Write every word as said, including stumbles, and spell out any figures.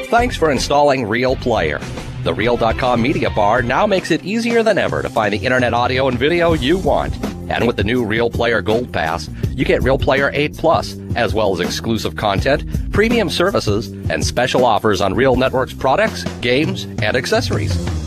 Thanks for installing RealPlayer. The Real dot com Media Bar now makes it easier than ever to find the internet audio and video you want. And with the new RealPlayer Gold Pass, you get RealPlayer eight Plus, as well as exclusive content, premium services, and special offers on Real Network's products, games, and accessories.